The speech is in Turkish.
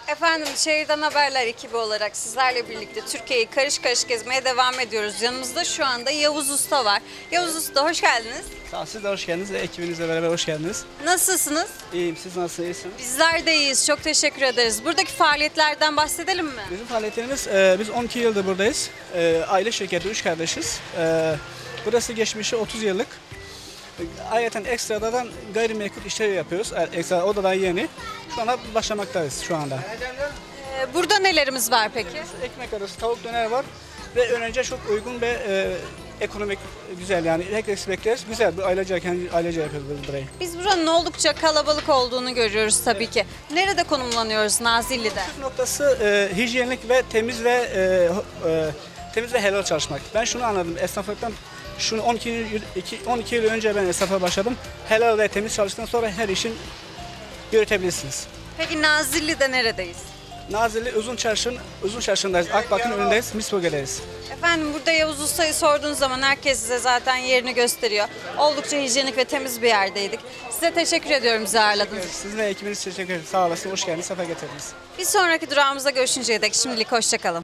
Efendim Şehirden Haberler ekibi olarak sizlerle birlikte Türkiye'yi karış karış gezmeye devam ediyoruz. Yanımızda şu anda Yavuz Usta var. Yavuz Usta hoş geldiniz. Sağ ol, siz de hoş geldiniz. Ekibinizle beraber hoş geldiniz. Nasılsınız? İyiyim, siz nasılsınız? İyisiniz? Bizler de iyiyiz. Çok teşekkür ederiz. Buradaki faaliyetlerden bahsedelim mi? Bizim faaliyetlerimiz, biz 12 yıldır buradayız. Aile şirketi, 3 kardeşiz. Burası geçmişi 30 yıllık. Ayrıca ekstradan gayrimenkul işleri yapıyoruz. Ekstra, o da daha yeni. Şu anda başlamaktayız şu anda. Burada nelerimiz var peki? Ekmek arası tavuk döner var. Ve önce çok uygun ve ekonomik güzel, yani herkes bekleriz. Güzel, bir ailece yapıyoruz burayı. Biz buranın oldukça kalabalık olduğunu görüyoruz tabii ki. Nerede konumlanıyoruz Nazilli'de? Püf noktası hijyenlik ve temiz ve helal çalışmak. Ben şunu anladım esnaflıktan. Şunu 12 yıl önce ben esnafa başladım. Helal ve temiz çalıştıktan sonra her işin yürütebilirsiniz. Peki Nazilli'de neredeyiz? Nazilli Uzun Çarşı'ndayız. Akbak'ın önündeyiz. Misbölge'deyiz. Efendim burada Yavuz Usta'yı sorduğunuz zaman herkes size zaten yerini gösteriyor. Oldukça hijyenik ve temiz bir yerdeydik. Size teşekkür ediyorum bizi ağırladığınız için. Siz ve ekibiniz teşekkür ederim. Sağ olasın. Hoş geldiniz. Sefa getirdiniz. Bir sonraki durağımıza görüşünceye dek şimdilik hoşça kalın.